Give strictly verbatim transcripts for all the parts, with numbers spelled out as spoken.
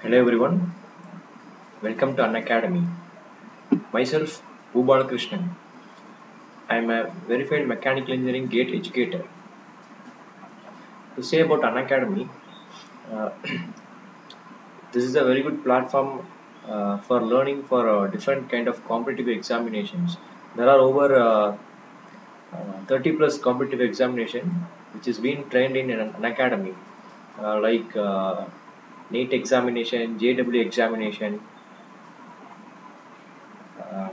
Hello everyone, welcome to Unacademy. Myself, Boobalakrishnan. I am a verified mechanical engineering gate educator. To say about Unacademy, uh, this is a very good platform uh, for learning for uh, different kind of competitive examinations. There are over uh, uh, thirty plus competitive examination which is being trained in an Unacademy, uh, like uh, NEET examination, J W examination. Uh,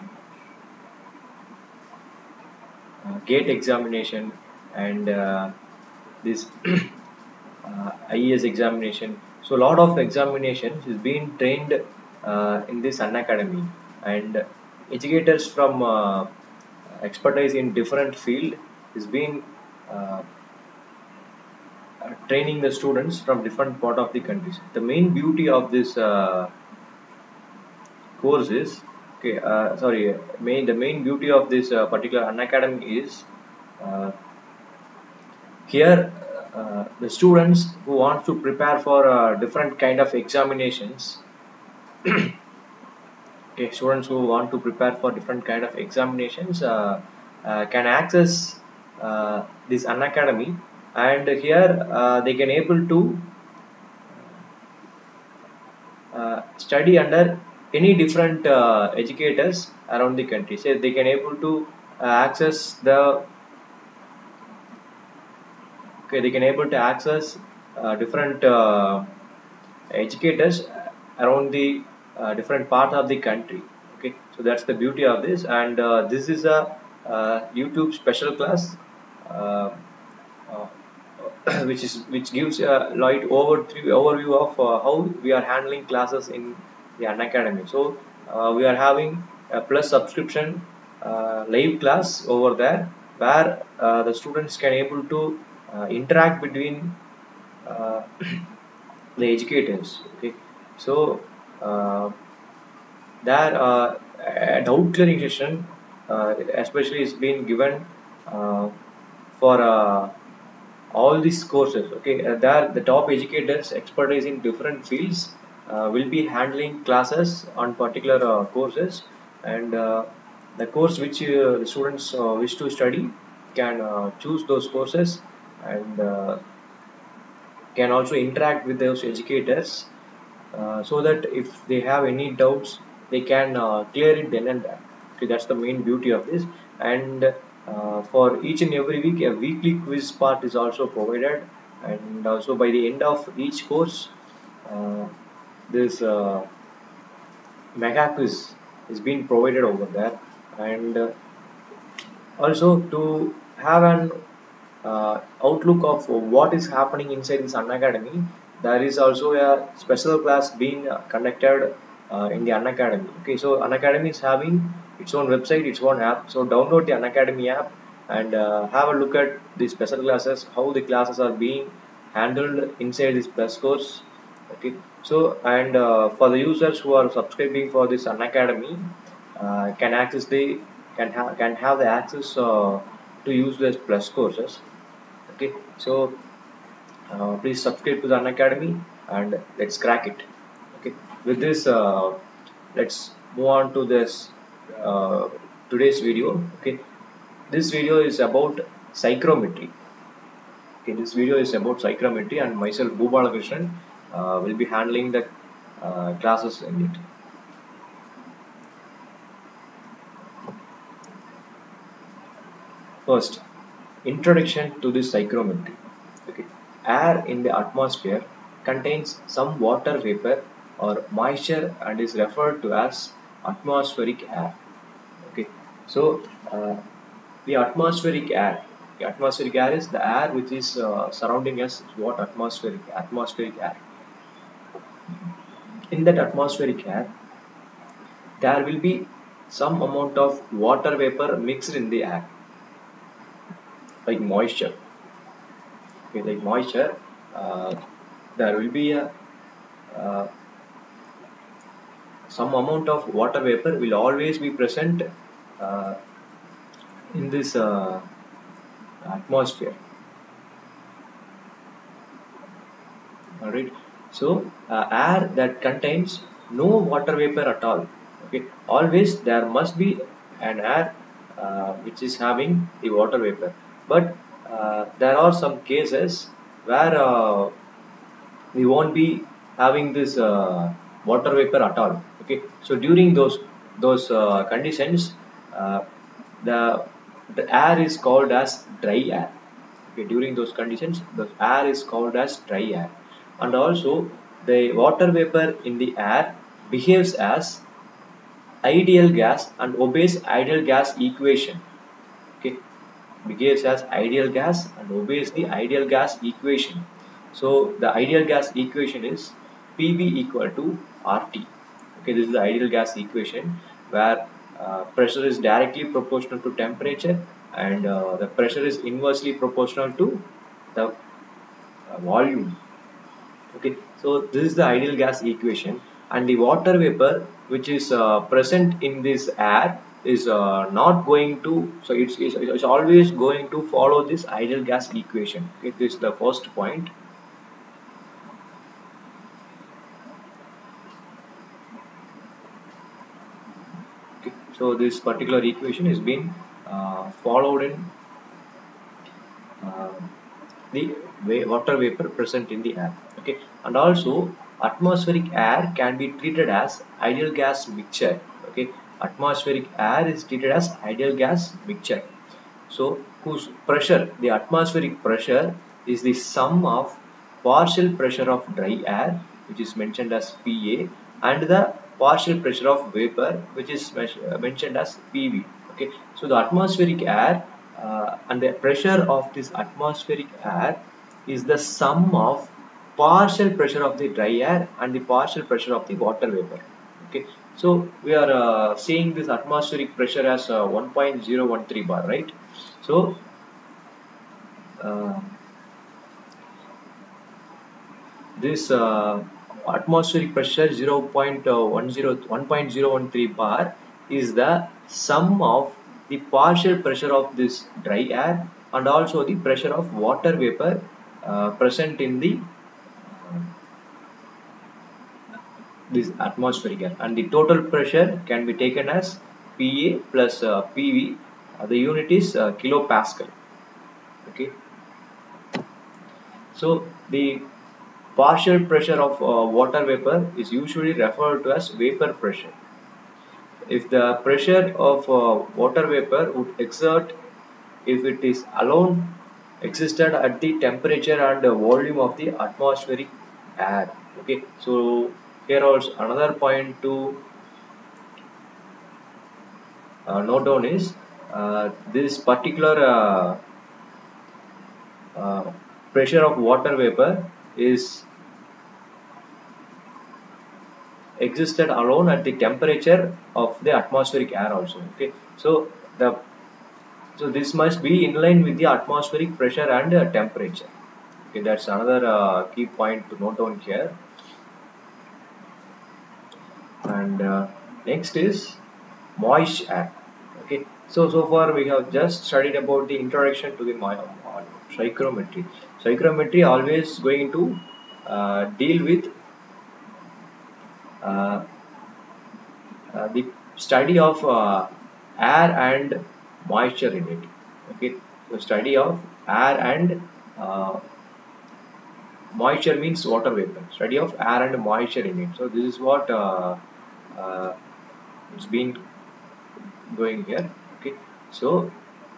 uh, Gate examination and uh, this uh, I E S examination. So a lot of examinations is being trained uh, in this Unacademy, and educators from uh, expertise in different field is being uh, uh, training the students from different part of the countries. The main beauty of this uh, course is okay. Uh, sorry, main the main beauty of this uh, particular Unacademy is uh, here uh, the students who want to prepare for uh, different kind of examinations. Okay, students who want to prepare for different kind of examinations uh, uh, can access uh, this Unacademy, and here uh, they can able to uh, study under any different uh, educators around the country. So they can able to uh, access the okay they can able to access uh, different uh, educators around the uh, different part of the country. Okay, so that's the beauty of this, and uh, this is a uh, YouTube special class uh, uh, which is which gives a light over overview of uh, how we are handling classes in the Unacademy. So uh, we are having a plus subscription uh, live class over there where uh, the students can able to uh, interact between uh, the educators. Okay, so uh, there uh, a doubt clearing session uh, especially is being given uh, for uh, all these courses. Okay, uh, there the top educators expertise in different fields uh, will be handling classes on particular uh, courses, and uh, the course which uh, the students uh, wish to study can uh, choose those courses, and uh, can also interact with those educators uh, so that if they have any doubts they can uh, clear it then and there. Okay, that's the main beauty of this, and uh, for each and every week a weekly quiz part is also provided, and also by the end of each course uh, this uh, mega quiz is being provided over there, and uh, also to have an uh, outlook of what is happening inside this Unacademy. There is also a special class being uh, conducted uh, in the Unacademy. Okay, so Unacademy is having its own website, its own app. So download the Unacademy app and uh, have a look at the special classes, how the classes are being handled inside this plus course. Okay, so and uh, for the users who are subscribing for this Unacademy, uh, can access the can have can have the access uh, to use this plus courses. Okay, so uh, please subscribe to the Unacademy and let's crack it. Okay, with this uh, let's move on to this uh, today's video. Okay, this video is about psychrometry. Okay, this video is about psychrometry, and myself Boobalakrishnan uh, will be handling the uh, classes in it. First, introduction to this psychrometry. Okay. Air in the atmosphere contains some water vapor or moisture and is referred to as atmospheric air. Okay. So uh, the atmospheric air, the atmospheric air is the air which is uh, surrounding us. What atmospheric atmospheric air? In that atmospheric air, there will be some amount of water vapor mixed in the air, like moisture. Okay, like moisture, uh, there will be a uh, some amount of water vapor will always be present uh, in this uh, atmosphere. Alright, So uh, air that contains no water vapor at all. Okay, always there must be an air uh, which is having the water vapor, but uh, there are some cases where uh, we won't be having this uh, water vapor at all. Okay, so during those those uh, conditions, uh, the the air is called as dry air. Okay, during those conditions the air is called as dry air. And also the water vapor in the air behaves as ideal gas and obeys ideal gas equation. Okay, behaves as ideal gas and obeys the ideal gas equation. So the ideal gas equation is P V equal to R T. Okay, this is the ideal gas equation where uh, pressure is directly proportional to temperature, and uh, the pressure is inversely proportional to the uh, volume. Okay, so this is the ideal gas equation, and the water vapor which is uh, present in this air is uh, not going to, so it's, it's, it's always going to follow this ideal gas equation. Okay, this is the first point. Okay, so this particular equation is being uh, followed in uh, the water vapor present in the air. Okay, and also atmospheric air can be treated as ideal gas mixture. Okay, atmospheric air is treated as ideal gas mixture, so whose pressure, the atmospheric pressure, is the sum of partial pressure of dry air, which is mentioned as P A, and the partial pressure of vapor, which is mentioned as P V. Okay, so the atmospheric air uh, and the pressure of this atmospheric air is the sum of partial pressure of the dry air and the partial pressure of the water vapor. Okay, so we are uh, seeing this atmospheric pressure as uh, one point zero one three bar, right? So uh, this uh, atmospheric pressure zero point one zero one three bar is the sum of the partial pressure of this dry air and also the pressure of water vapor uh, present in the uh, this atmospheric air, and the total pressure can be taken as P A plus uh, P V. Uh, the unit is uh, kilopascal. Okay, so the partial pressure of uh, water vapor is usually referred to as vapor pressure. If the pressure of uh, water vapor would exert if it is alone existed at the temperature and volume of the atmospheric air. Okay, so here also another point to uh, note down is uh, this particular uh, uh, pressure of water vapor is existed alone at the temperature of the atmospheric air also. Okay, so the so this must be in line with the atmospheric pressure and uh, temperature. Okay, that's another uh, key point to note down here. And uh, next is moist air. Okay, so so far we have just studied about the introduction to the psychrometry. Psychrometry always going to uh, deal with uh, uh, the study of uh, air and moisture in it. Okay, so study of air and uh, moisture means water vapor. Study of air and moisture in it. So this is what uh, uh, it's been going here. Okay, so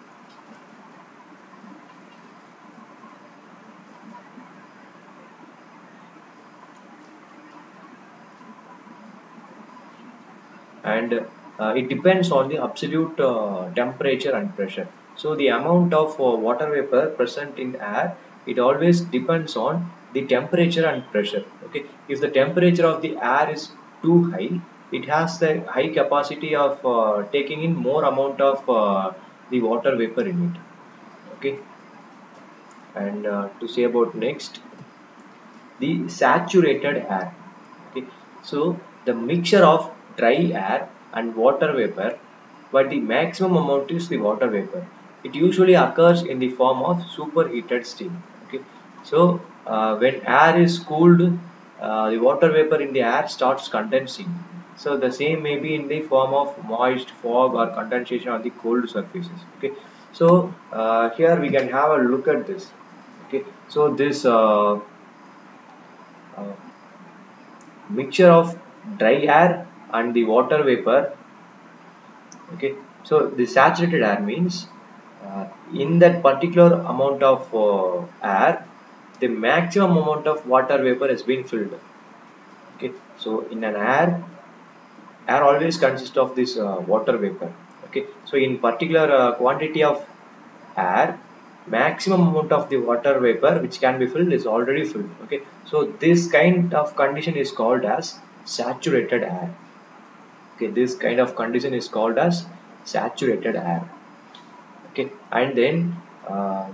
and uh, it depends on the absolute uh, temperature and pressure. So the amount of uh, water vapor present in air, it always depends on the temperature and pressure. Okay, if the temperature of the air is too high, it has the high capacity of uh, taking in more amount of uh, the water vapor in it. Okay, and uh, to say about next, the saturated air. Okay, so the mixture of dry air and water vapor, but the maximum amount is the water vapor. It usually occurs in the form of superheated steam. Okay, so uh, when air is cooled uh, the water vapor in the air starts condensing. So the same may be in the form of moist, fog, or condensation on the cold surfaces. Okay, so uh, here we can have a look at this. Okay, so this uh, uh, mixture of dry air and the water vapor. Okay, so the saturated air means uh, in that particular amount of uh, air, the maximum amount of water vapor has been filled. Okay, so in an air, air always consists of this uh, water vapor. Okay, so in particular uh, quantity of air, maximum amount of the water vapor which can be filled is already filled. Okay, so this kind of condition is called as saturated air. Okay, this kind of condition is called as saturated air. Okay, and then uh,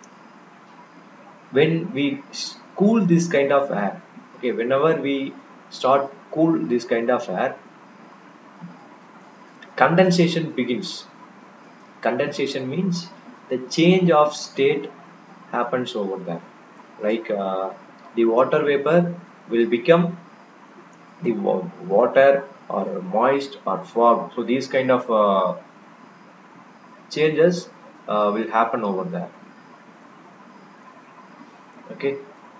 when we cool this kind of air, okay, whenever we start cool this kind of air, condensation begins. Condensation means the change of state happens over there. Like uh, the water vapor will become the water or moist or fog. So these kind of uh, changes uh, will happen over there. Okay,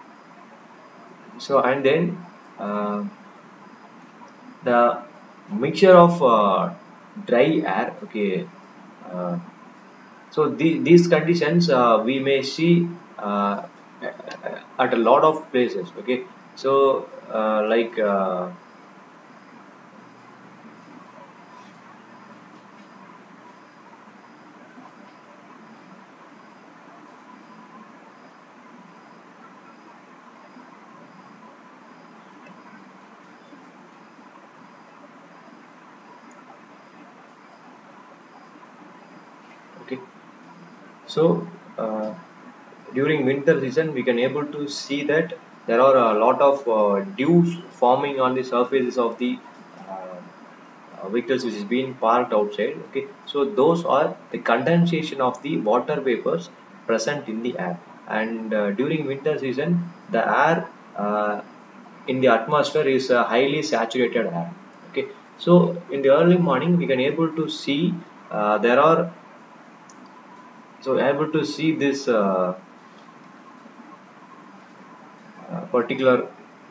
so and then uh, the mixture of uh, dry air. Okay, uh, so the, these conditions uh, we may see uh, at a lot of places. Okay, so uh, like uh, okay, so uh, during winter season we can able to see that there are a lot of uh, dews forming on the surfaces of the uh, uh, vehicles which is being parked outside. Okay, so those are the condensation of the water vapors present in the air. And uh, during winter season the air uh, in the atmosphere is a highly saturated air. Okay, so in the early morning we can able to see uh, there are so able to see this uh, uh, particular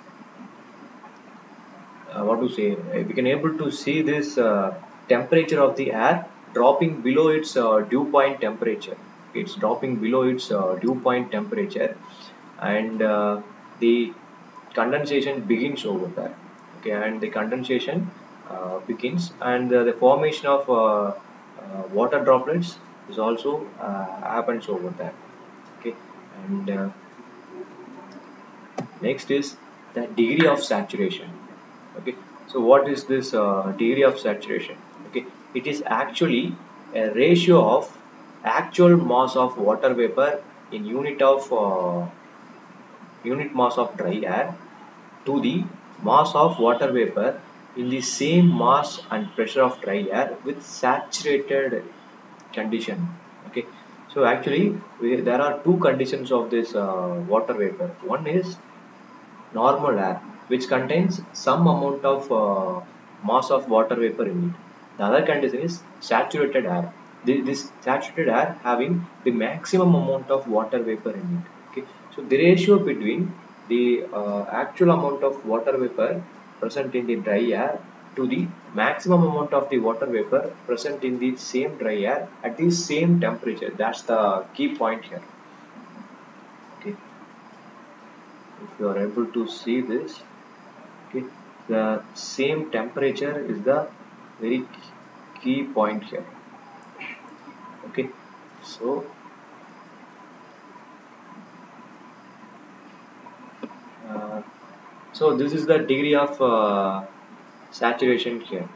uh, what to say uh, we can able to see this uh, temperature of the air dropping below its uh, dew point temperature. It's dropping below its uh, dew point temperature, and uh, the condensation begins over there. Okay, and the condensation uh, begins, and uh, the formation of uh, uh, water droplets is also uh, happens over there. Okay, and uh, next is the degree of saturation. Okay, so what is this uh, degree of saturation? Okay, it is actually a ratio of actual mass of water vapor in unit of uh, unit mass of dry air to the mass of water vapor in the same mass and pressure of dry air with saturated condition. Okay, so actually we, there are two conditions of this uh, water vapor. One is normal air, which contains some amount of uh, mass of water vapor in it. The other condition is saturated air. This, this saturated air having the maximum amount of water vapor in it. Okay, so the ratio between the uh, actual amount of water vapor present in the dry air to the maximum amount of the water vapor present in the same dry air at the same temperature. That's the key point here. Okay, if you are able to see this, okay, the same temperature is the very key point here. Okay, so uh, so this is the degree of uh, saturation here.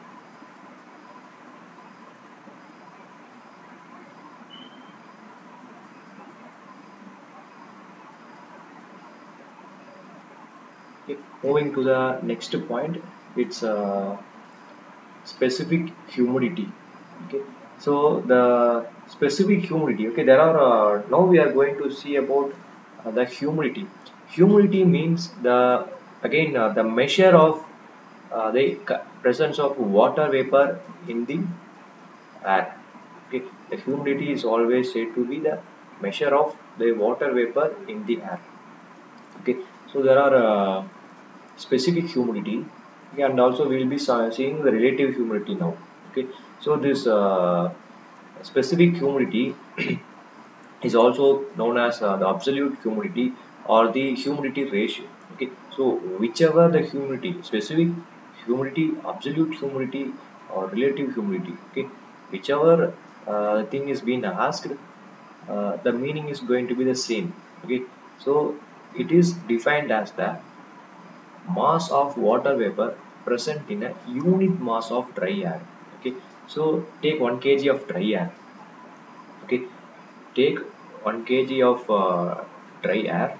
Okay, moving to the next point, it's uh, specific humidity. Okay, so the specific humidity. Okay, there are uh, now we are going to see about uh, the humidity. Humidity means the again uh, the measure of uh, the presence of water vapor in the air. Okay, the humidity is always said to be the measure of the water vapor in the air. Okay, so there are uh, specific humidity, okay, and also we will be seeing the relative humidity now. Okay, so this uh, specific humidity is also known as uh, the absolute humidity or the humidity ratio. Okay, so whichever the humidity, specific humidity, absolute humidity, or relative humidity, okay, whichever uh, thing is being asked, uh, the meaning is going to be the same. Okay, so it is defined as the mass of water vapor present in a unit mass of dry air. Okay, so take one kilogram of dry air. Okay, take one kilogram of uh, dry air.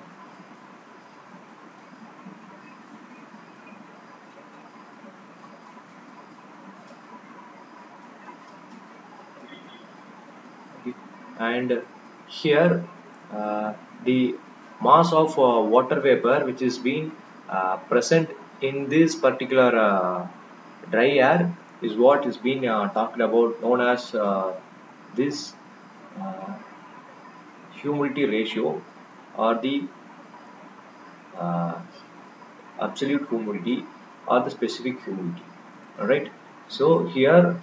Okay, and here uh, the mass of uh, water vapor which is being uh, present in this particular uh, dry air is what is being uh, talked about, known as uh, this uh, humidity ratio or the uh, absolute humidity or the specific humidity. All right, so here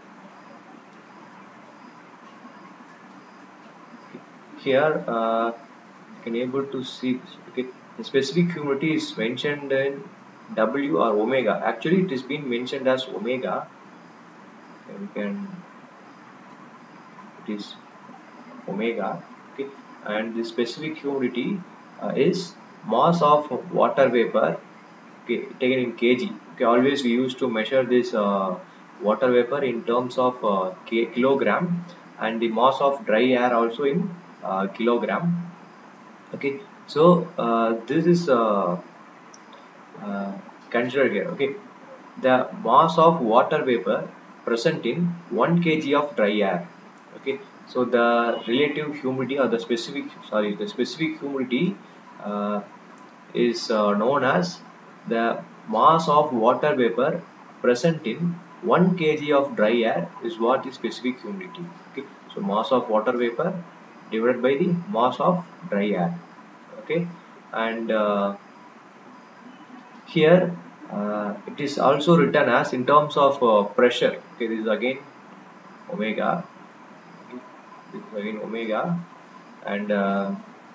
here uh, you can able to see this. Okay, the specific humidity is mentioned in W or omega. Actually it is being mentioned as omega. Okay, we can, it is omega. Okay, and the specific humidity uh, is mass of water vapor, okay, taken in kg. Okay, always we used to measure this uh, water vapor in terms of uh, kilogram, and the mass of dry air also in uh, kilogram. Okay, so uh, this is uh, uh, considered here. Okay, the mass of water vapor present in one kilogram of dry air. Okay, so the relative humidity or the specific, sorry, the specific humidity uh, is uh, known as the mass of water vapor present in one kilogram of dry air is what is specific humidity. Okay, so mass of water vapor divided by the mass of dry air. Okay, and uh, here uh, it is also written as in terms of uh, pressure. Okay, this is again omega. Okay, this is again omega, and uh,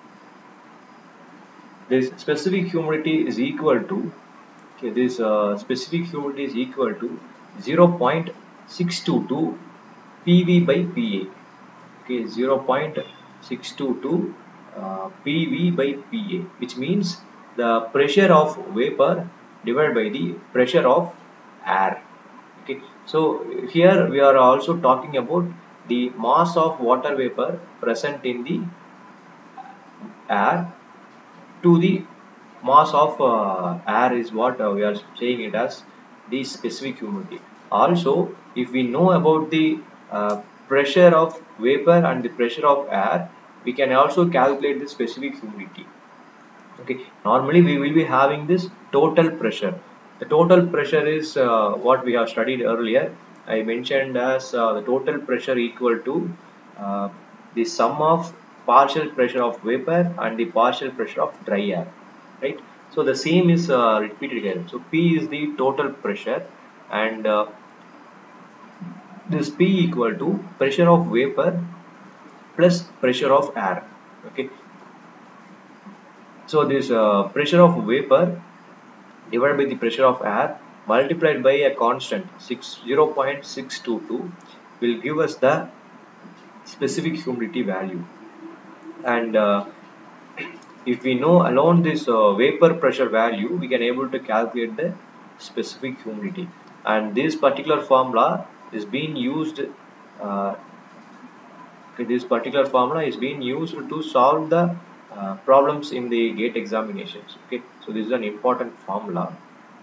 this specific humidity is equal to, okay, this uh, specific humidity is equal to zero point six two two P V by P A. Okay, zero point six two two uh, P V by P A, which means the pressure of vapor divided by the pressure of air. Okay, so here we are also talking about the mass of water vapor present in the air to the mass of uh, air is what uh, we are saying it as the specific humidity. Also, if we know about the uh, pressure of vapor and the pressure of air, we can also calculate the specific humidity. Okay, normally we will be having this total pressure. The total pressure is uh, what we have studied earlier. I mentioned as uh, the total pressure equal to uh, the sum of partial pressure of vapor and the partial pressure of dry air, right? So the same is uh, repeated here. So P is the total pressure, and uh, this P equal to pressure of vapor plus pressure of air. Okay, so this uh, pressure of vapor divided by the pressure of air multiplied by a constant zero point six two two will give us the specific humidity value. And uh, if we know alone this uh, vapor pressure value, we can able to calculate the specific humidity. And this particular formula is being used. Uh, this particular formula is being used to solve the uh, problems in the GATE examinations. Okay, so this is an important formula.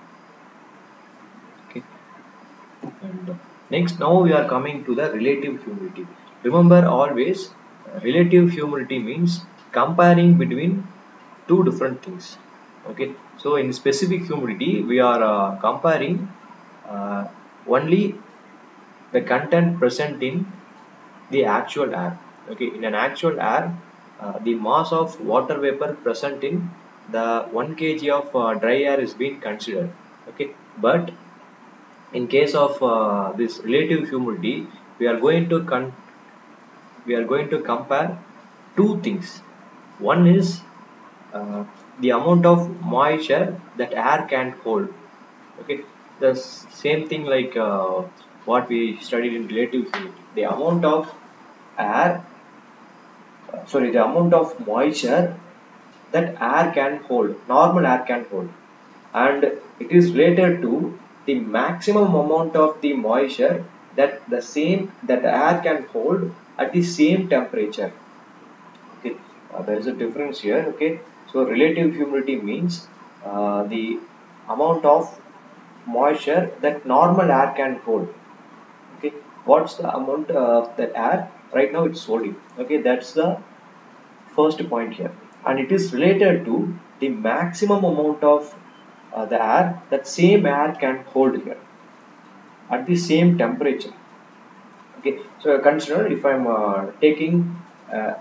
Okay, and next, now we are coming to the relative humidity. Remember always, uh, relative humidity means comparing between two different things. Okay, so in specific humidity we are uh, comparing uh, only the content present in the actual air. Okay, in an actual air, uh, the mass of water vapor present in the one kilogram of uh, dry air is being considered. Okay, but in case of uh, this relative humidity, we are going to con we are going to compare two things. One is uh, the amount of moisture that air can hold. Okay, the s- same thing like uh, what we studied in relative humidity. The amount of air, uh, sorry, the amount of moisture that air can hold, normal air can hold, and it is related to the maximum amount of the moisture that the same that air can hold at the same temperature. Okay, uh, there is a difference here. Okay, so relative humidity means uh, the amount of moisture that normal air can hold. Okay, what's the amount of that air right now it's holding? Okay, that's the first point here, and it is related to the maximum amount of uh, the air that same air can hold here at the same temperature. Okay, so consider if I'm uh, taking uh,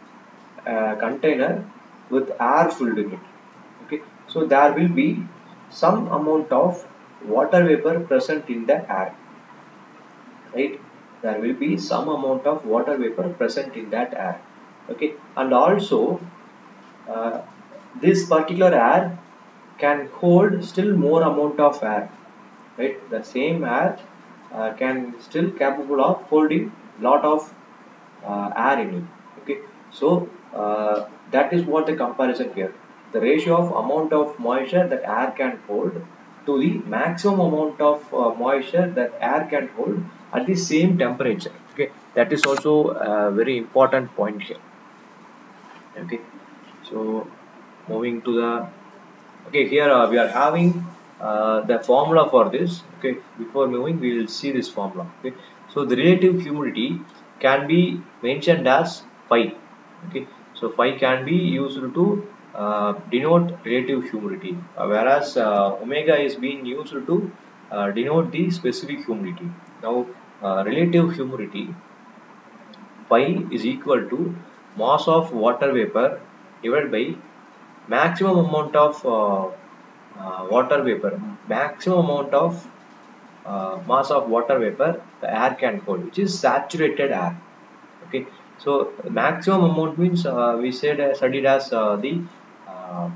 a container with air filled in it. Okay, so there will be some amount of water vapor present in the air, right? There will be some amount of water vapor present in that air. Okay, and also uh, this particular air can hold still more amount of air, right? The same air uh, can still capable of holding lot of uh, air in it. Okay, so uh, that is what the comparison here. The ratio of amount of moisture that air can hold to the maximum amount of uh, moisture that air can hold at the same temperature. Okay, that is also a very important point here. Okay, so moving to the okay, here uh, we are having uh, the formula for this. Okay, before moving we will see this formula. Okay, so the relative humidity can be mentioned as phi. Okay, so phi can be used to uh, denote relative humidity, uh, whereas uh, omega is being used to uh, denote the specific humidity. Now uh, relative humidity phi is equal to mass of water vapor divided by maximum amount of uh, uh, water vapor, maximum amount of uh, mass of water vapor the air can hold, which is saturated air. Okay, so maximum amount means uh, we said uh, studied as uh, the uh,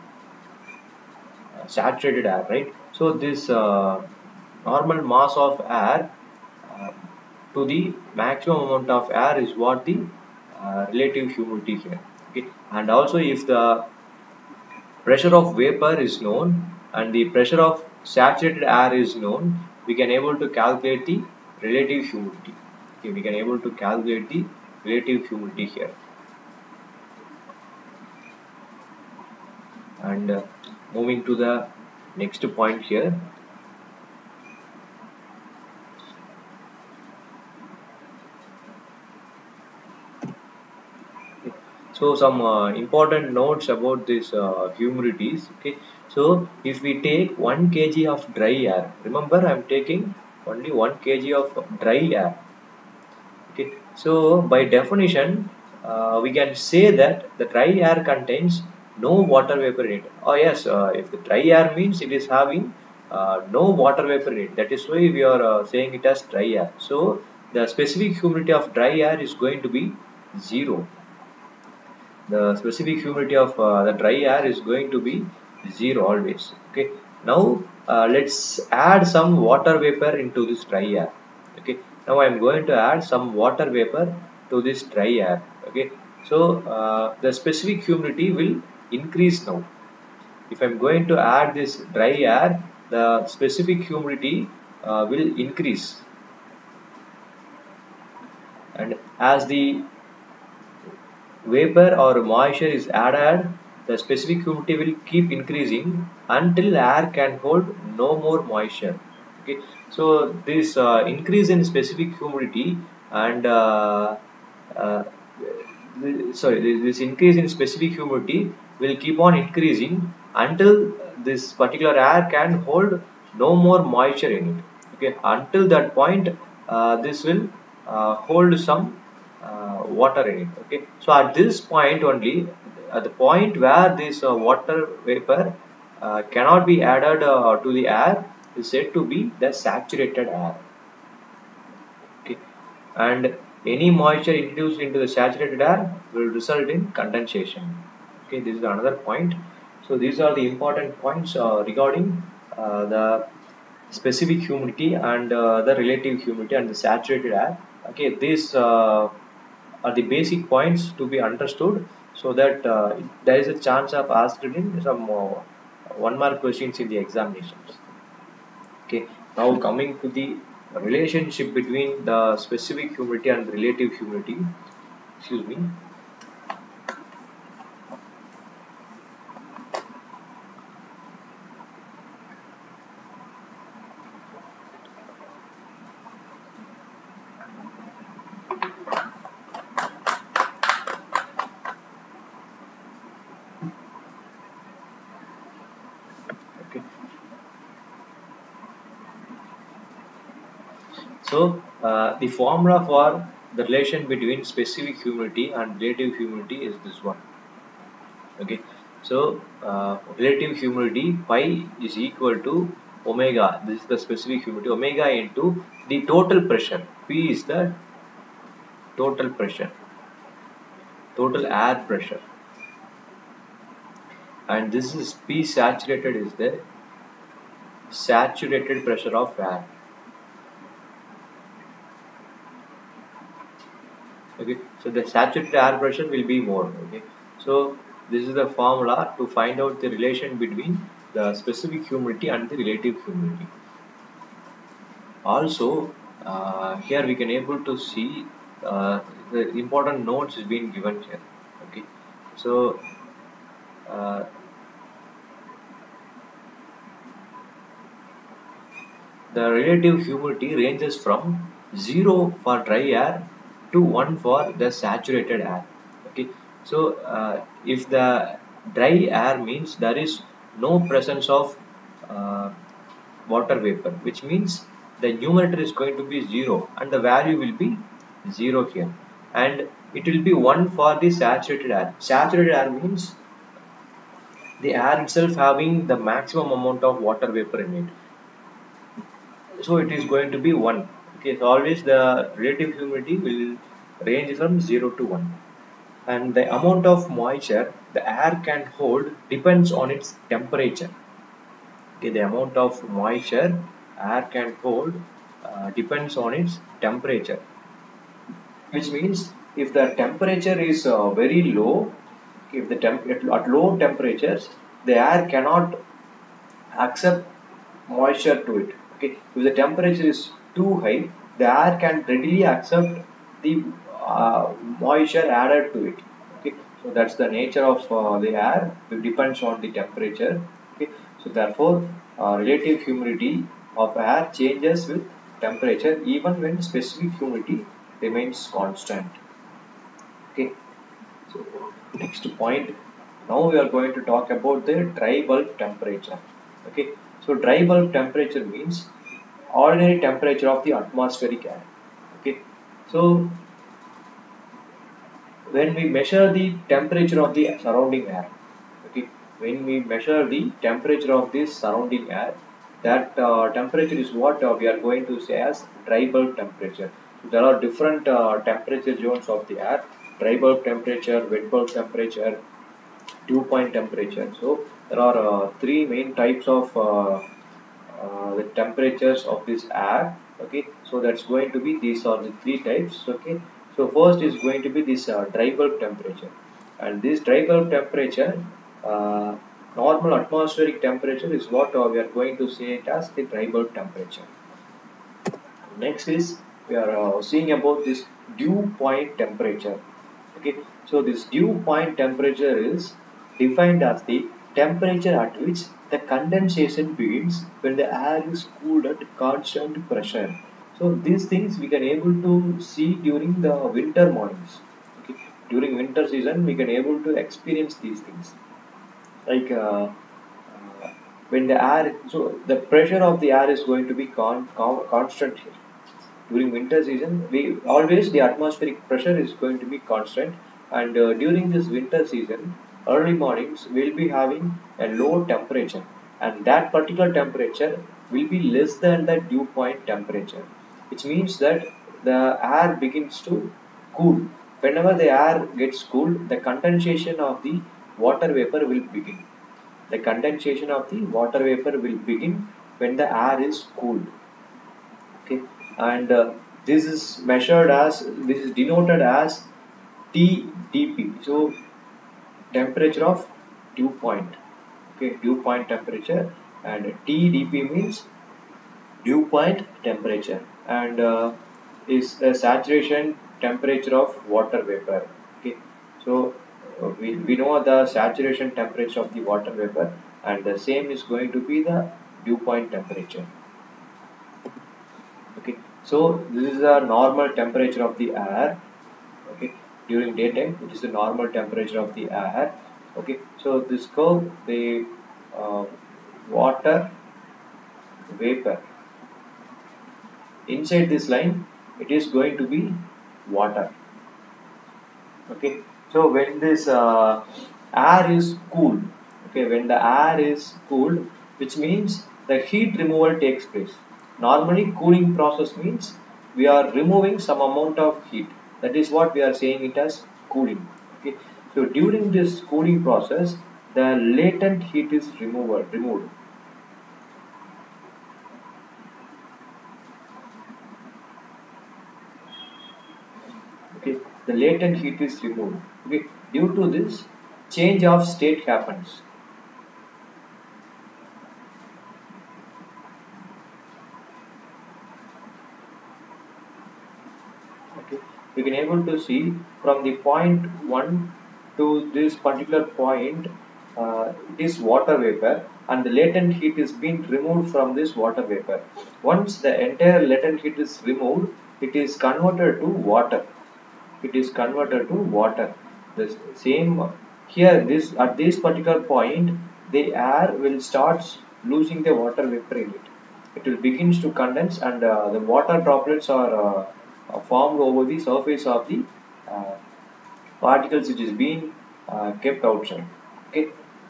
saturated air, right? So this uh, normal mass of air uh, to the maximum amount of air is what the uh, relative humidity here. Okay, and also if the pressure of vapor is known and the pressure of saturated air is known, we can able to calculate the relative humidity. Okay, we can able to calculate the relative humidity here. And uh, moving to the next point here. So some uh, important notes about this uh, humidities. Okay, so if we take one kilogram of dry air, remember I'm taking only one kilogram of dry air. Okay, so by definition, uh, we can say that the dry air contains no water vapor in it. Oh yes, uh, if the dry air means it is having uh, no water vapor in it. That is why we are uh, saying it as dry air. So the specific humidity of dry air is going to be zero. The specific humidity of uh, the dry air is going to be zero always. Okay, now uh, let's add some water vapor into this dry air. Okay, now I am going to add some water vapor to this dry air. Okay, so uh, the specific humidity will increase now. If I am going to add this dry air, the specific humidity uh, will increase, and as the vapor or moisture is added, the specific humidity will keep increasing until air can hold no more moisture. Okay, so this uh, increase in specific humidity and uh, uh, the, sorry, this increase in specific humidity will keep on increasing until this particular air can hold no more moisture in it. Okay, until that point, uh, this will uh, hold some uh, water in it. Okay, so at this point only, at the point where this uh, water vapor uh, cannot be added uh, to the air, is said to be the saturated air. Okay, and any moisture introduced into the saturated air will result in condensation. Okay, this is another point. So these are the important points uh, regarding uh, the specific humidity and uh, the relative humidity and the saturated air. Okay, these uh, are the basic points to be understood, so that uh, there is a chance of asking some uh, one mark questions in the examinations. Okay, now coming to the relationship between the specific humidity and relative humidity. Excuse me. Okay. So uh, the formula for the relation between specific humidity and relative humidity is this one. Okay, so uh, relative humidity pi is equal to omega. This is the specific humidity, omega into the total pressure. P is the total pressure, total air pressure, and this is P saturated is the saturated pressure of air. Okay, so the saturated air pressure will be more. Okay, so this is the formula to find out the relation between the specific humidity and the relative humidity. Also, uh, here we can able to see uh, the important notes is being given here. Okay, so uh, the relative humidity ranges from zero for dry air to one for the saturated air. Okay, so uh, if the dry air means there is no presence of uh, water vapor, which means the numerator is going to be zero and the value will be zero here, and it will be one for the saturated air. Saturated air means the air itself having the maximum amount of water vapor in it, so it is going to be one. Okay, so always the relative humidity will range from zero to one, and the amount of moisture the air can hold depends on its temperature. Okay, the amount of moisture air can hold uh, depends on its temperature, which means if the temperature is uh, very low, if the temp at, at low temperatures the air cannot accept moisture to it. Okay, if the temperature is too high, the air can readily accept the uh, moisture added to it. Okay, so that's the nature of uh, the air. It depends on the temperature. Okay, so therefore uh, relative humidity of air changes with temperature even when specific humidity remains constant. Okay, so next point, now we are going to talk about the dry bulb temperature. Okay, so dry bulb temperature means ordinary temperature of the atmospheric air. Okay, so when we measure the temperature of the surrounding air, okay, when we measure the temperature of this surrounding air, that uh, temperature is what uh, we are going to say as dry bulb temperature. So there are different uh, temperature zones of the air: dry bulb temperature, wet bulb temperature, dew point temperature. So there are uh, three main types of uh, uh, the temperatures of this air. Okay, so that's going to be, these are the three types. Okay, so first is going to be this uh, dry bulb temperature, and this dry bulb temperature, uh, normal atmospheric temperature is what uh, we are going to say it as the dry bulb temperature. Next is we are uh, seeing about this dew point temperature. Okay, so this dew point temperature is defined as the temperature at which the condensation begins when the air is cooled at constant pressure. So these things we can able to see during the winter mornings. Okay, during winter season we can able to experience these things, like uh, uh, when the air, so the pressure of the air is going to be con, con, constant here. During winter season we always the atmospheric pressure is going to be constant, and uh, during this winter season early mornings we'll be having a low temperature, and that particular temperature will be less than the dew point temperature, which means that the air begins to cool. Whenever the air gets cooled, the condensation of the water vapor will begin. The condensation of the water vapor will begin when the air is cooled. Okay, and uh, this is measured as, this is denoted as T D P. So temperature of dew point. Okay, dew point temperature, and T D P means dew point temperature, and uh, is the saturation temperature of water vapor. Okay, so uh, we, we know the saturation temperature of the water vapor, and the same is going to be the dew point temperature. Okay, so this is the normal temperature of the air. Okay, during daytime it is the normal temperature of the air. Okay, so this curve, the uh, water vapor, inside this line it is going to be water. Okay, so when this uh, air is cooled, okay, when the air is cooled, which means the heat removal takes place. Normally cooling process means we are removing some amount of heat, that is what we are saying it as cooling. Okay, so during this cooling process the latent heat is removed removed Okay, the latent heat is removed. Okay, due to this change of state happens. Okay, you can able to see from the point one to this particular point, uh, it is water vapor, and the latent heat is being removed from this water vapor. Once the entire latent heat is removed, it is converted to water. It is converted to water. The same here, this at this particular point, the air will start losing the water vapor in it. It will begins to condense, and uh, the water droplets are uh, uh, formed over the surface of the uh, particles which is being uh, kept outside. Okay.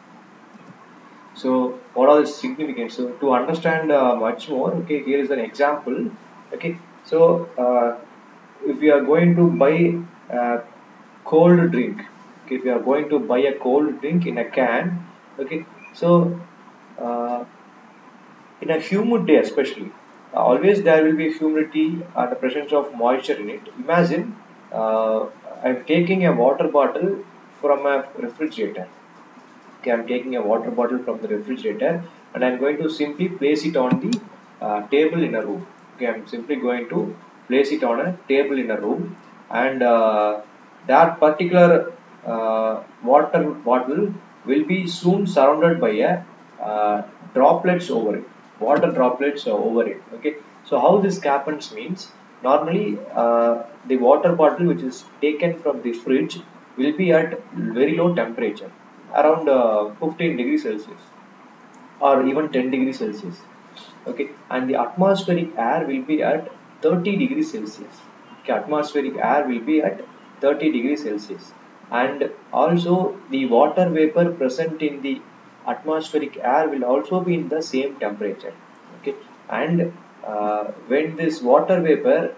So what are the significance? So to understand uh, much more, okay, here is an example. Okay, so uh, if we are going to buy a cold drink, okay, if we are going to buy a cold drink in a can, okay, so uh, in a humid day especially, uh, always there will be humidity and the presence of moisture in it. Imagine uh, I'm taking a water bottle from a refrigerator. Okay, I'm taking a water bottle from the refrigerator, and I'm going to simply place it on the uh, table in a room. Okay, I'm simply going to place it on a table in a room, and uh, that particular uh, water bottle will be soon surrounded by a uh, droplets over it, water droplets over it. Okay, so how this happens means, normally uh, the water bottle which is taken from the fridge will be at very low temperature, around uh, fifteen degrees Celsius or even ten degrees Celsius. Okay, and the atmospheric air will be at thirty degrees Celsius. Okay, atmospheric air will be at thirty degrees Celsius, and also the water vapor present in the atmospheric air will also be in the same temperature. Okay, and uh, when this water vapor,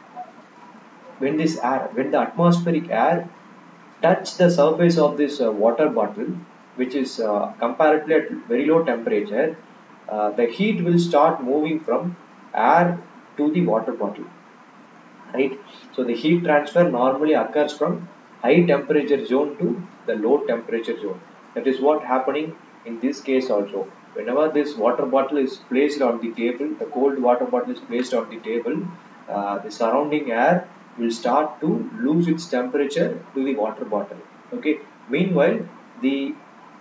when this air, when the atmospheric air touch the surface of this uh, water bottle, which is uh, comparatively at very low temperature, uh, the heat will start moving from air to the water bottle, right? So the heat transfer normally occurs from high temperature zone to the low temperature zone. That is what happening in this case also. Whenever this water bottle is placed on the table, the cold water bottle is placed on the table, uh, the surrounding air will start to lose its temperature to the water bottle. Okay. Meanwhile, the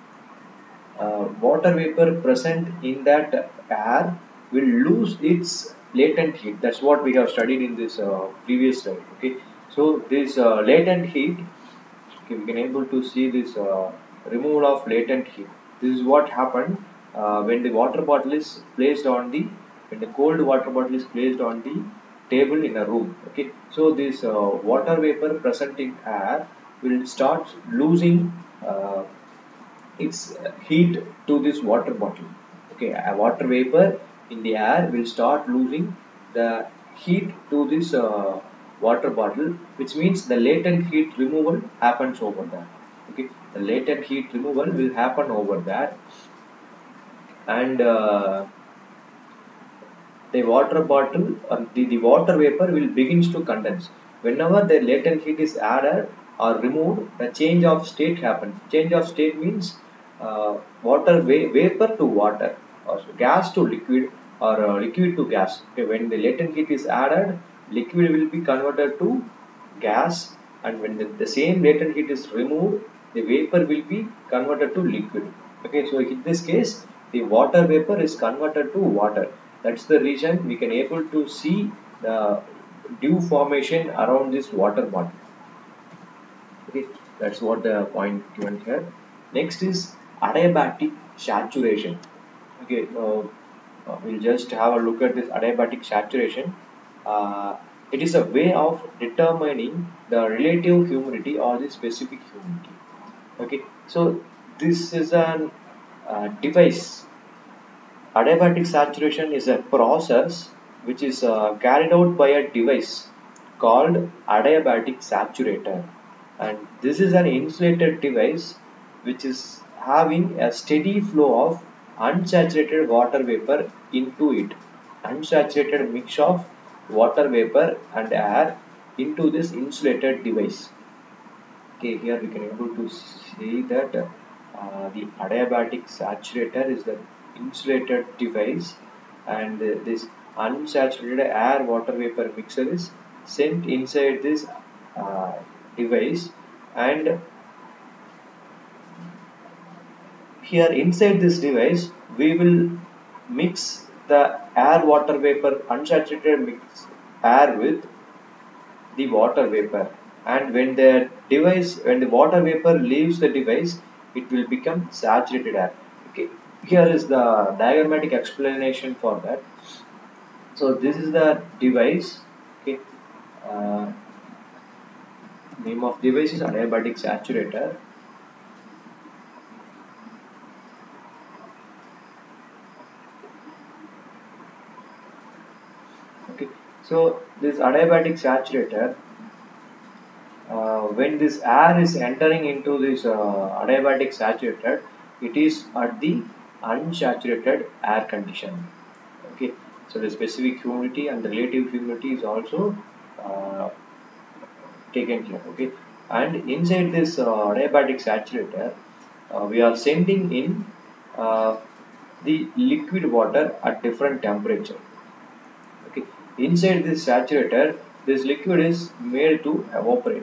uh, water vapor present in that air will lose its latent heat. That's what we have studied in this uh, previous slide. Okay. So this uh, latent heat Okay, we can able to see this uh, removal of latent heat. This is what happened uh, when the water bottle is placed on the when the cold water bottle is placed on the table in a room. Okay, so this uh, water vapor present in air will start losing uh, its heat to this water bottle. Okay, a water vapor in the air will start losing the heat to this uh, water bottle, which means the latent heat removal happens over there. Okay, the latent heat removal will happen over there, and uh, the water bottle or the, the water vapor will begins to condense. Whenever the latent heat is added or removed, the change of state happens. Change of state means uh, water va vapor to water, or gas to liquid, or uh, liquid to gas. Okay, when the latent heat is added, liquid will be converted to gas, and when the, the same latent heat is removed, the vapor will be converted to liquid. Okay, so in this case, the water vapor is converted to water. That's the reason we can able to see the dew formation around this water bottle. Okay, that's what the point given here. Next is adiabatic saturation. Okay, uh, uh, we'll just have a look at this adiabatic saturation. Uh, it is a way of determining the relative humidity or the specific humidity. Okay, so this is an uh, device. Adiabatic saturation is a process which is uh, carried out by a device called adiabatic saturator, and this is an insulated device which is having a steady flow of unsaturated water vapor into it. Unsaturated mix of water vapor and air into this insulated device. Okay, here we can able to see that uh, the adiabatic saturator is the insulated device, and uh, this unsaturated air water vapor mixer is sent inside this uh, device, and here inside this device we will mix the air water vapor unsaturated mix air with the water vapor, and when the device when the water vapor leaves the device, it will become saturated air. Okay, here is the diagrammatic explanation for that. So this is the device. Okay, uh, name of device is adiabatic saturator. Okay, so this adiabatic saturator, uh, when this air is entering into this uh, adiabatic saturator, it is at the unsaturated air condition. Okay, so the specific humidity and the relative humidity is also uh, taken here. Okay, and inside this uh, adiabatic saturator, uh, we are sending in uh, the liquid water at different temperature. Okay, inside this saturator, this liquid is made to evaporate.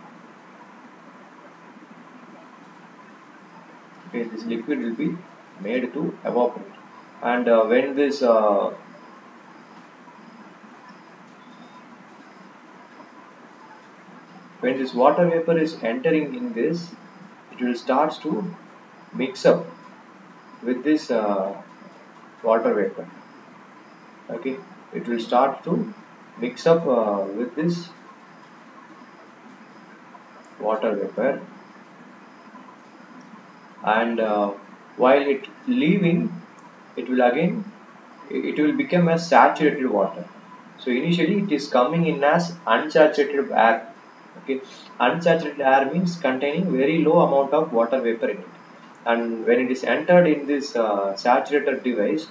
Okay, this liquid will be made to evaporate, and uh, when this uh, when this water vapor is entering in this, it will start to mix up with this uh, water vapor. Okay, it will start to mix up uh, with this water vapor, and uh, while it leaving, it will again it will become as saturated water. So initially it is coming in as unsaturated air. Okay, unsaturated air means containing very low amount of water vapor in it, and when it is entered in this uh, saturated device,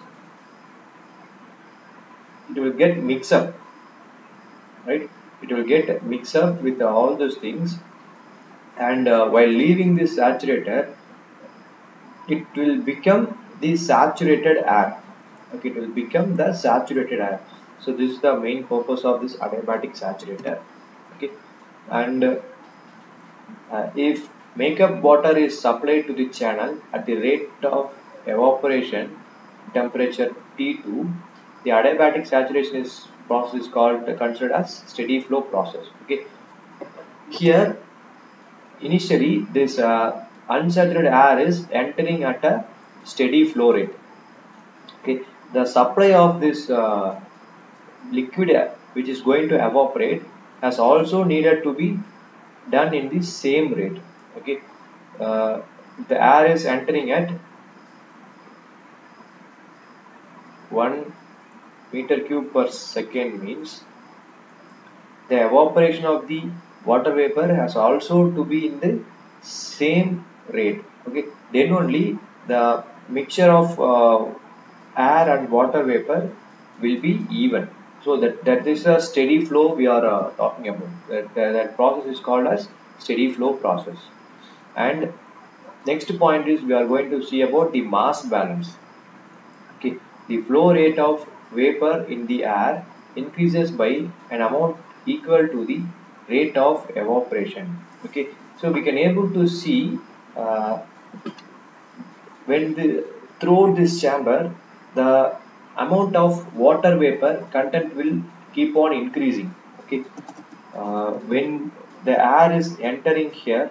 it will get mixed up, right? It will get mixed up with all those things, and uh, while leaving this saturator, it will become the saturated air. Okay, it will become the saturated air. So this is the main purpose of this adiabatic saturator. Okay, and uh, uh, if makeup water is supplied to the channel at the rate of evaporation temperature T two, the adiabatic saturation is process is called considered as steady flow process. Okay, here initially this uh, unsaturated air is entering at a steady flow rate. Okay, the supply of this uh, liquid air which is going to evaporate has also needed to be done in the same rate. Okay, uh, the air is entering at one meter cube per second means the evaporation of the water vapor has also to be in the same rate. Okay, then only the mixture of uh, air and water vapor will be even. So that that is a steady flow we are uh, talking about. That, that that process is called as steady flow process. And next point is we are going to see about the mass balance. Okay, the flow rate of vapor in the air increases by an amount equal to the rate of evaporation. Okay, so we can able to see uh, when the through this chamber the amount of water vapor content will keep on increasing. Okay, uh, when the air is entering here,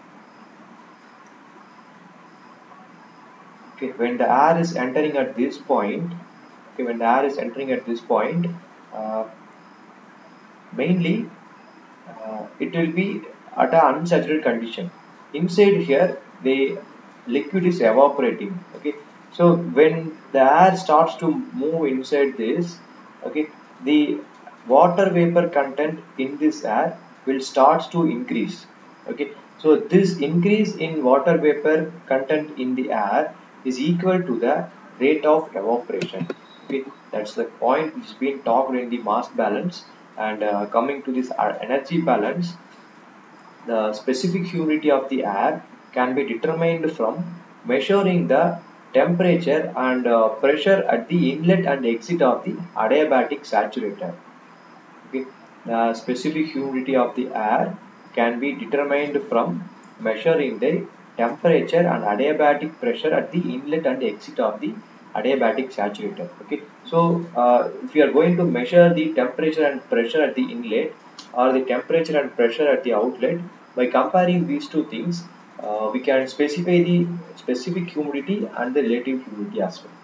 okay, when the air is entering at this point, okay, when the air is entering at this point, uh, mainly uh, it will be at an unsaturated condition. Inside here, the liquid is evaporating. Okay, so when the air starts to move inside this, okay, the water vapor content in this air will starts to increase. Okay, so this increase in water vapor content in the air is equal to the rate of evaporation. Okay, that's the point which is being talked in the mass balance. And uh, coming to this uh, energy balance, the specific humidity of the air can be determined from measuring the temperature and uh, pressure at the inlet and exit of the adiabatic saturator. Okay. The specific humidity of the air can be determined from measuring the temperature and adiabatic pressure at the inlet and exit of the adiabatic saturator. Okay, so uh, if you are going to measure the temperature and pressure at the inlet or the temperature and pressure at the outlet, by comparing these two things, uh, we can specify the specific humidity and the relative humidity as well.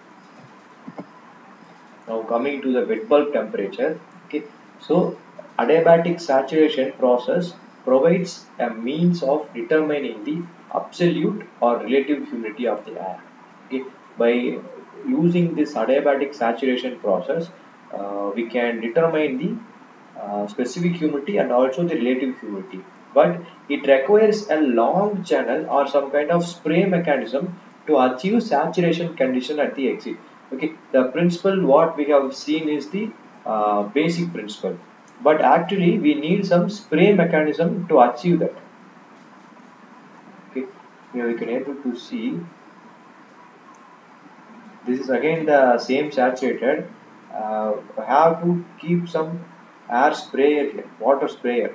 Now coming to the wet bulb temperature, okay, so adiabatic saturation process provides a means of determining the absolute or relative humidity of the air. Okay, by using this adiabatic saturation process, uh, we can determine the uh, specific humidity and also the relative humidity. But it requires a long channel or some kind of spray mechanism to achieve saturation condition at the exit. Okay, the principle what we have seen is the uh, basic principle, but actually we need some spray mechanism to achieve that. Okay, here we can able to see this is again the same saturated. Uh, I have to keep some air sprayer here, water sprayer.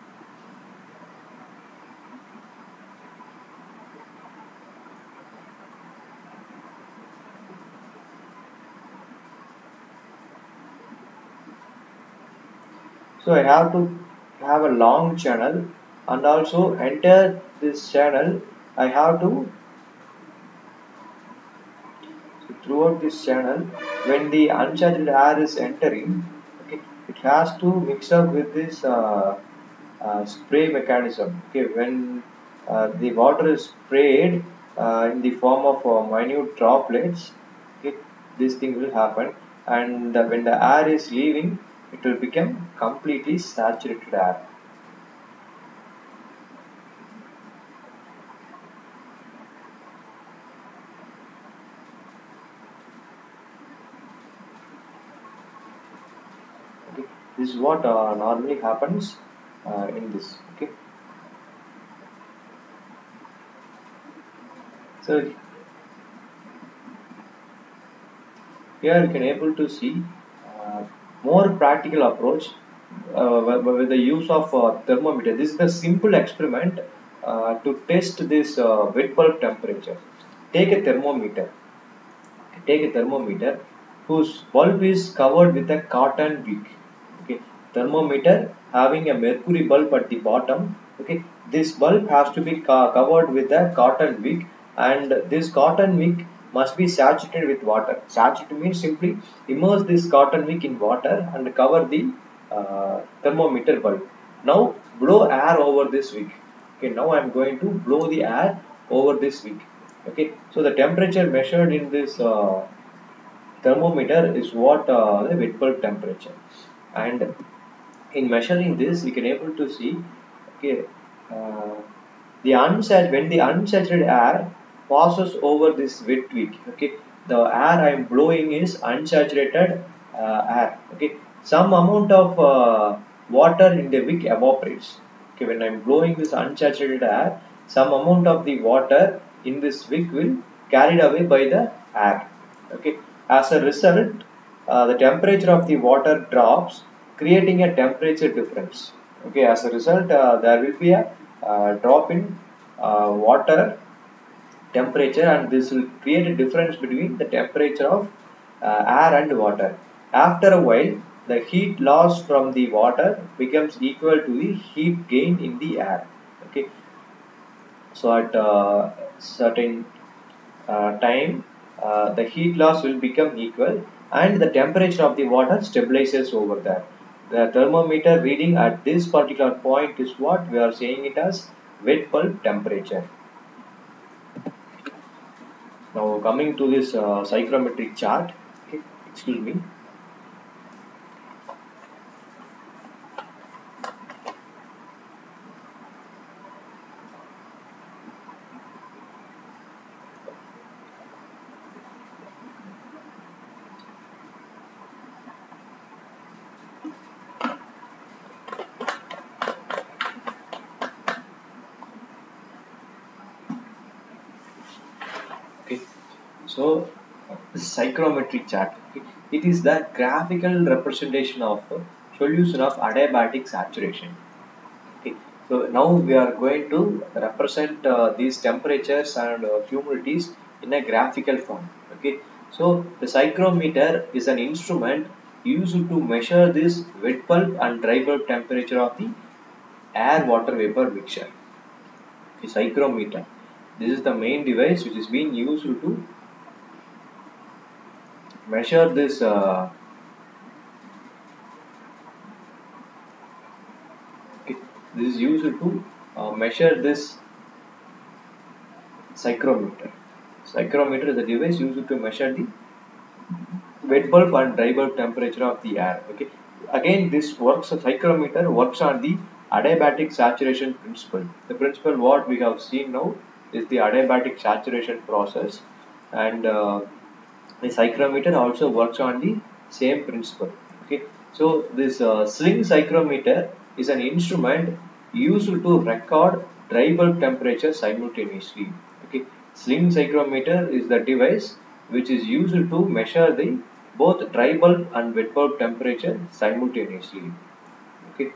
So I have to have a long channel, and also enter this channel I have to, so throughout this channel when the unsaturated air is entering, okay, it has to mix up with this uh, uh, spray mechanism. Okay, when uh, the water is sprayed uh, in the form of uh, minute droplets, okay, this thing will happen, and uh, when the air is leaving, it will become completely saturated air. Okay, this is what uh, normally happens uh, in this. Okay, so here you can able to see uh, more practical approach uh, with with the use of uh, thermometer. This is the simple experiment uh, to test this uh, wet bulb temperature. Take a thermometer. Take a thermometer whose bulb is covered with a cotton wick. Okay, thermometer having a mercury bulb at the bottom Okay, this bulb has to be co covered with a cotton wick, and this cotton wick must be saturated with water. Saturated means simply immerse this cotton wick in water and cover the uh, thermometer bulb. Now blow air over this wick. Okay, now I am going to blow the air over this wick. Okay, so the temperature measured in this uh, thermometer is what uh, the wet bulb temperature. And in measuring this, we can able to see, okay, uh, the unsat when the unsaturated air passes over this wet wick. Okay, the air I am blowing is unsaturated uh, air. Okay, some amount of uh, water in the wick evaporates. Okay, when I am blowing this unsaturated air, some amount of the water in this wick will carried away by the air. Okay, as a result, uh, the temperature of the water drops, creating a temperature difference. Okay, as a result, uh, there will be a uh, drop in uh, water temperature, and this will create a difference between the temperature of uh, air and water. After a while, the heat loss from the water becomes equal to the heat gain in the air. Okay, so at uh, certain uh, time, uh, the heat loss will become equal, and the temperature of the water stabilizes over there. The thermometer reading at this particular point is what we are saying it as wet bulb temperature. Now coming to this uh, psychrometric chart, okay, excuse me. Okay, so psychrometric chart. Okay, it is the graphical representation of uh, solution of adiabatic saturation. Okay, so now we are going to represent uh, these temperatures and uh, humidities in a graphical form. Okay, so the psychrometer is an instrument used to measure this wet bulb and dry bulb temperature of the air water vapor mixture. The psychrometer. This is the main device which is being used to measure this. Uh, okay, this is used to uh, measure this psychrometer. Psychrometer is a device used to measure the wet bulb and dry bulb temperature of the air. Okay, again this works. A psychrometer works on the adiabatic saturation principle. The principle what we have seen now is the adiabatic saturation process, and uh, the psychrometer also works on the same principle. Okay, so this uh, sling psychrometer is an instrument used to record dry bulb temperature simultaneously. Okay, sling psychrometer is the device which is used to measure the both dry bulb and wet bulb temperature simultaneously. Okay,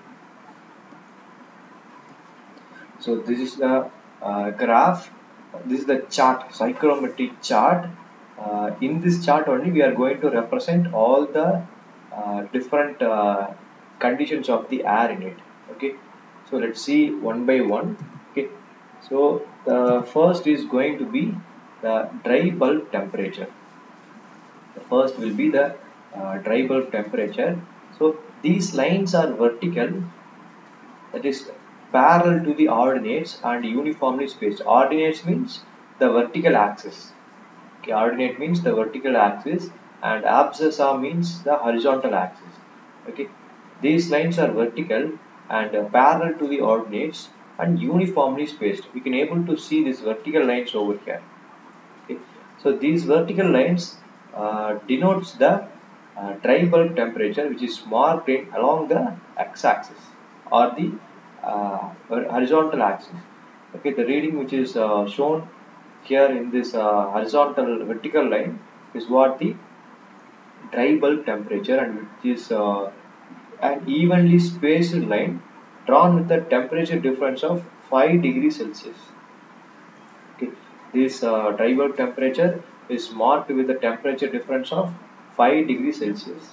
so this is the uh, graph. This is the chart, psychrometric chart. Uh, in this chart only we are going to represent all the uh, different uh, conditions of the air in it. Okay, so let's see one by one. Okay, so the first is going to be the dry bulb temperature. The first will be the uh, dry bulb temperature. So these lines are vertical, that is parallel to the ordinates and uniformly spaced. Ordinates means the vertical axis. Okay, ordinate means the vertical axis, and abscissa means the horizontal axis. Okay, these lines are vertical and uh, parallel to the ordinates and uniformly spaced. We can able to see these vertical lines over here. Okay, so these vertical lines uh, denotes the uh, dry bulb temperature, which is marked in along the x-axis or the uh, horizontal axis. Okay, the reading which is uh, shown here in this uh, horizontal vertical line is what the dry bulb temperature, and which is uh, an evenly spaced line drawn with a temperature difference of five degrees Celsius. Okay, this uh, dry bulb temperature is marked with a temperature difference of five degrees Celsius.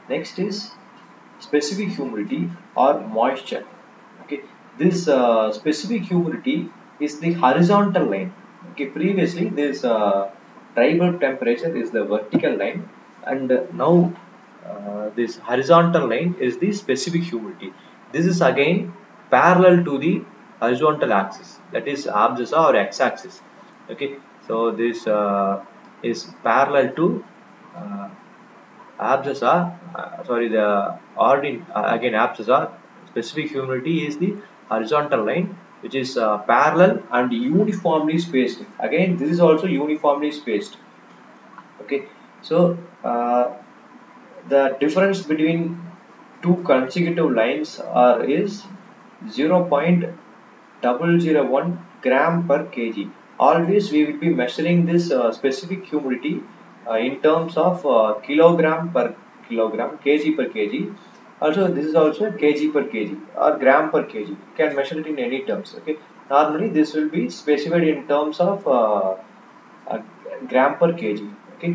Next is specific humidity or moisture. Okay, this uh, specific humidity is the horizontal line. Okay, previously this uh, dry bulb temperature is the vertical line, and uh, now uh, this horizontal line is the specific humidity. This is again parallel to the horizontal axis, that is abscissa or x-axis. Okay, so this uh, is parallel to uh, abscissa, uh, sorry, the ordin uh, again abscissa. Specific humidity is the horizontal line which is uh, parallel and uniformly spaced. Again, this is also uniformly spaced. Okay, so uh, the difference between two consecutive lines are is zero point zero zero one gram per kg. Always we will be measuring this uh, specific humidity uh, in terms of uh, kilogram per kilogram, kg per kg. Also, this is also kg per kg or gram per kg. You can measure it in any terms. Okay. Normally, this will be specified in terms of uh, uh, gram per kg. Okay.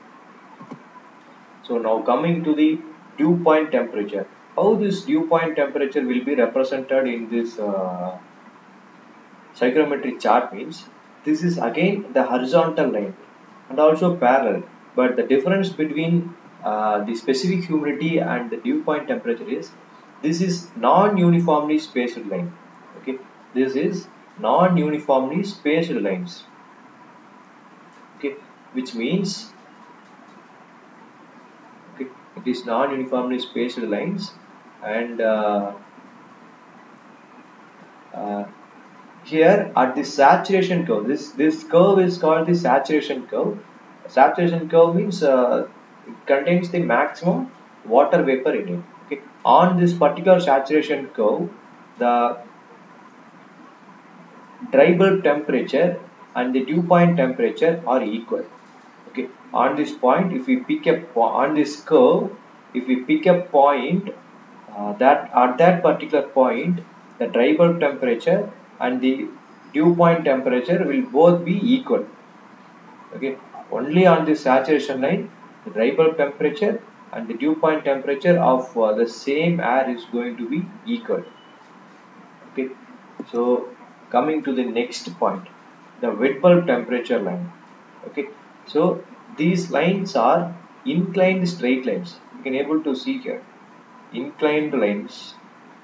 So now coming to the dew point temperature. How this dew point temperature will be represented in this uh, psychrometry chart means this is again the horizontal line and also parallel, but the difference between uh, the specific humidity and the dew point temperature is this is non-uniformly spaced line. Okay, this is non-uniformly spaced lines. Okay, which means okay, it is non-uniformly spaced lines, and uh, uh, here at the saturation curve, this this curve is called the saturation curve. Saturation curve means uh, it contains the maximum water vapor in it. Okay, on this particular saturation curve, the dry bulb temperature and the dew point temperature are equal. Okay, on this point, if we pick up on this curve, if we pick a point uh, that at that particular point, the dry bulb temperature and the dew point temperature will both be equal. Okay, only on the saturation line, the dry bulb temperature and the dew point temperature of uh, the same air is going to be equal. Okay, so coming to the next point, the wet bulb temperature line. Okay, so these lines are inclined straight lines. You can able to see here inclined lines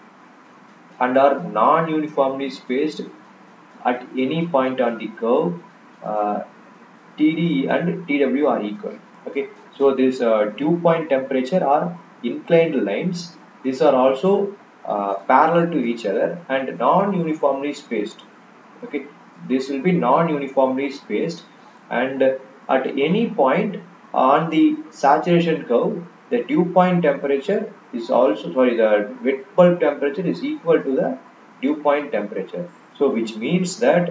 and are non-uniformly spaced at any point on the curve. uh, T D E and T W are equal. Okay, so this uh, dew point temperature are inclined lines. These are also uh, parallel to each other and non-uniformly spaced. Okay, this will be non-uniformly spaced, and at any point on the saturation curve, the dew point temperature is also sorry the wet bulb temperature is equal to the dew point temperature. So which means that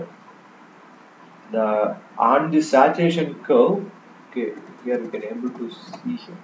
the on the saturation curve, okay, here we can able to see here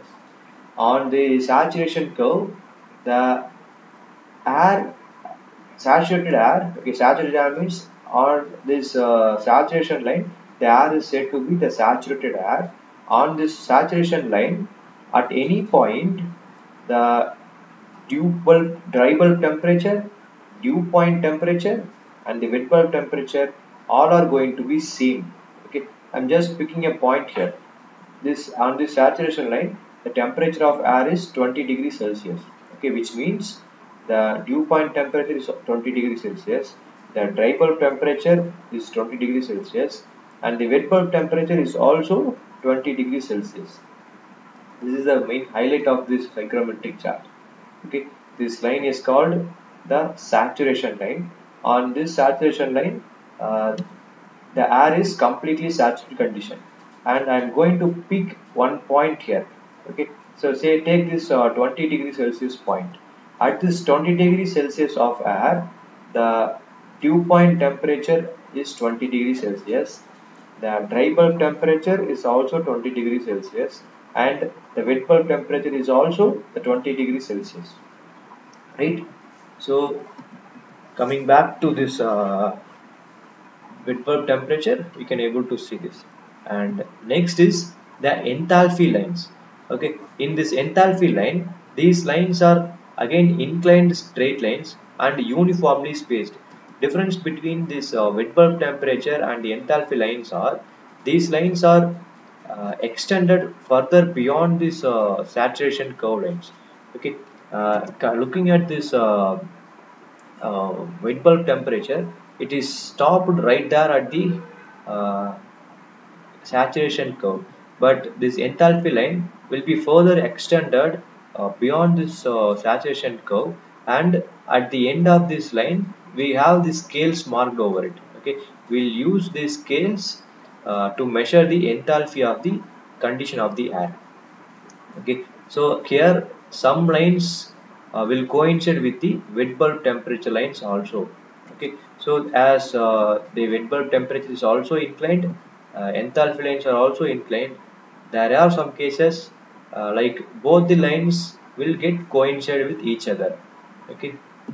on the saturation curve, the air saturated air, okay, saturated air means on this uh, saturation line, the air is said to be the saturated air. On this saturation line, at any point, the dew bulb, dry bulb temperature, dew point temperature, and the wet bulb temperature all are going to be same. Okay, I'm just picking a point here. This on this saturation line, the temperature of air is twenty degrees Celsius. Okay, which means the dew point temperature is twenty degrees Celsius, the dry bulb temperature is twenty degrees Celsius, and the wet bulb temperature is also twenty degrees Celsius. This is the main highlight of this psychrometric chart. Okay, this line is called the saturation line. On this saturation line, uh, the air is completely saturated condition, and I am going to pick one point here. Okay, so say take this uh, twenty degrees Celsius point. At this twenty degrees Celsius of air, the dew point temperature is twenty degrees Celsius. The dry bulb temperature is also twenty degrees Celsius, and the wet bulb temperature is also the twenty degrees Celsius. Right? So coming back to this uh, wet bulb temperature, we can able to see this. And next is the enthalpy lines. Okay, in this enthalpy line, these lines are again inclined straight lines and uniformly spaced. Difference between this uh, wet bulb temperature and the enthalpy lines are these lines are uh, extended further beyond this uh, saturation curve lines. Okay, uh, looking at this uh, uh, wet bulb temperature, it is stopped right there at the uh, saturation curve, but this enthalpy line will be further extended uh, beyond this uh, saturation curve, and at the end of this line we have the scales marked over it. Okay, we'll use these scales uh, to measure the enthalpy of the condition of the air. Okay, so here some lines uh, will coincide with the wet bulb temperature lines also. Okay, so as uh, the wet bulb temperature is also inclined, uh, enthalpy lines are also inclined. There are some cases uh, like both the lines will get coincide with each other. Okay,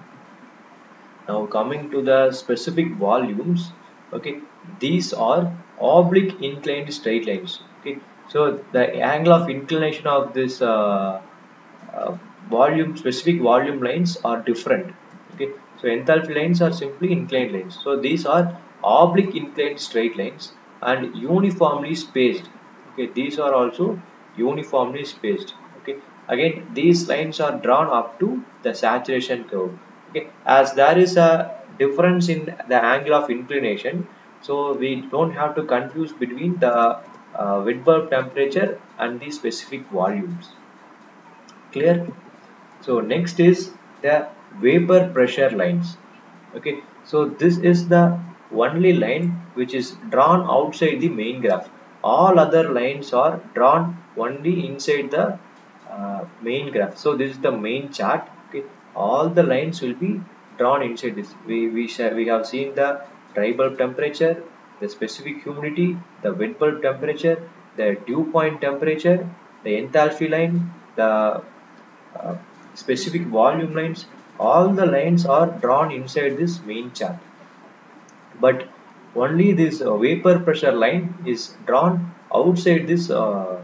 now coming to the specific volumes. Okay, these are oblique inclined straight lines. Okay, so the angle of inclination of this uh, uh, volume specific volume lines are different. Okay, so enthalpy lines are simply inclined lines. So these are oblique inclined straight lines and uniformly spaced. Okay, these are also uniformly spaced. Okay, again these lines are drawn up to the saturation curve. Okay, as there is a difference in the angle of inclination, so we don't have to confuse between the uh, wet bulb temperature and the specific volumes. Clear? So next is the vapor pressure lines. Okay, so this is the only line which is drawn outside the main graph. All other lines are drawn only inside the uh, main graph. So this is the main chart. Okay, all the lines will be drawn inside this. We we shall, we have seen the dry bulb temperature, the specific humidity, the wet bulb temperature, the dew point temperature, the enthalpy line, the uh, specific volume lines. All the lines are drawn inside this main chart, but only this uh, vapor pressure line is drawn outside this uh,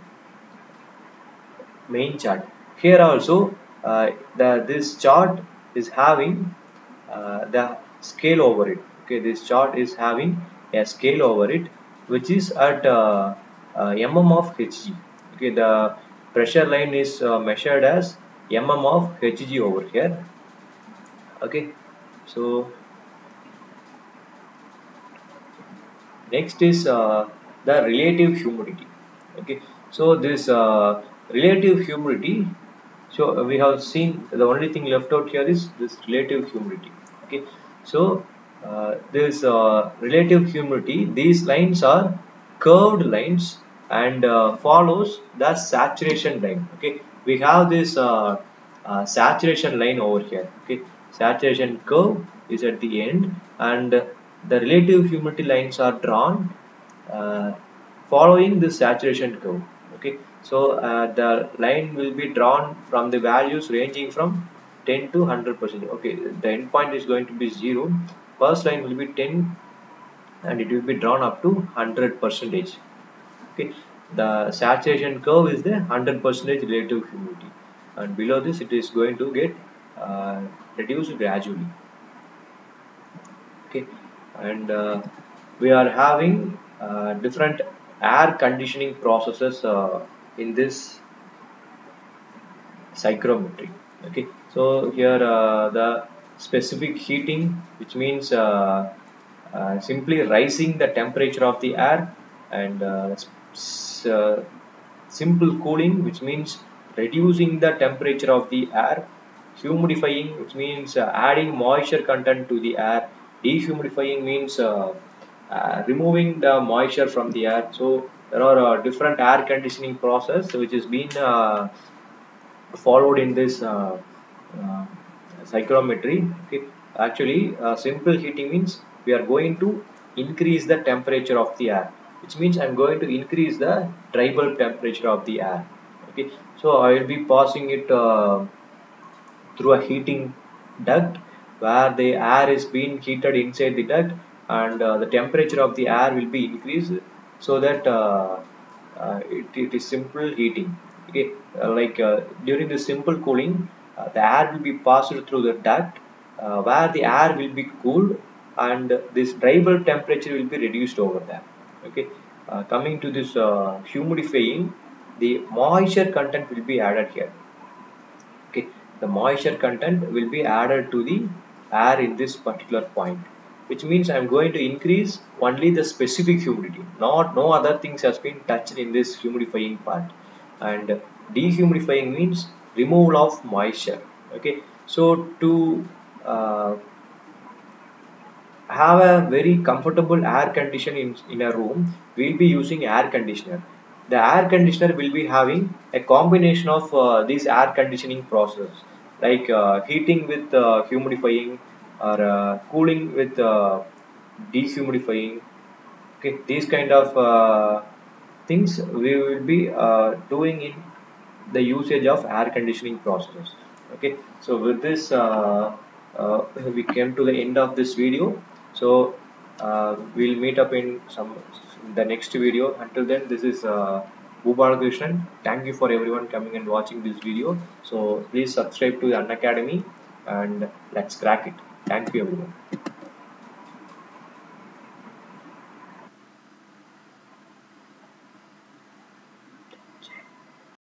main chart. Here also uh, the this chart is having uh, the scale over it. Okay, this chart is having a scale over it which is at uh, uh, mm of Hg. Okay, the pressure line is uh, measured as mm of Hg over here. Okay, so next is uh, the relative humidity. Okay, so this uh, relative humidity, so uh, we have seen the only thing left out here is this relative humidity. Okay, so uh, this uh, relative humidity, these lines are curved lines and uh, follows the saturation line. Okay, we have this uh, uh, saturation line over here. Okay, saturation curve is at the end, and the relative humidity lines are drawn uh, following the saturation curve. Okay, so uh, the line will be drawn from the values ranging from ten to one hundred percent. Okay, the end point is going to be zero. First line will be ten and it will be drawn up to one hundred percentage. Okay, the saturation curve is the one hundred percentage relative humidity, and below this it is going to get uh, reduced gradually. Okay, and uh, we are having uh, different air conditioning processes uh, in this psychrometry. Okay, so here uh, the specific heating, which means uh, uh, simply raising the temperature of the air, and uh, uh, simple cooling, which means reducing the temperature of the air, humidifying, which means uh, adding moisture content to the air, dehumidifying means uh, uh, removing the moisture from the air. So there are uh, different air conditioning process which is being uh, followed in this uh, uh, psychrometry. Okay, actually uh, simple heating means we are going to increase the temperature of the air, which means I'm going to increase the dry bulb temperature of the air. Okay, so I will be passing it uh, through a heating duct where the air is being heated inside the duct, and uh, the temperature of the air will be increased, so that uh, uh, it, it is simple heating. Okay, uh, like uh, during the simple cooling, uh, the air will be passed through the duct, uh, where the air will be cooled, and this dry bulb temperature will be reduced over there. Okay, uh, coming to this uh, humidifying, the moisture content will be added here. Okay, the moisture content will be added to the air in this particular point, which means I'm going to increase only the specific humidity, not no other things has been touched in this humidifying part. And dehumidifying means removal of moisture. Okay, so to uh, have a very comfortable air condition in, in a room, we'll be using air conditioner. The air conditioner will be having a combination of uh, these air conditioning process, like uh, heating with uh, humidifying, or uh, cooling with uh, dehumidifying. Okay, these kind of uh, things we will be uh, doing in the usage of air conditioning processes. Okay, so with this uh, uh, we came to the end of this video. So uh, we'll meet up in some in the next video. Until then, this is uh, Boobalakrishnan. Thank you for everyone coming and watching this video. So please subscribe to the Unacademy, and let's crack it. Thank you everyone.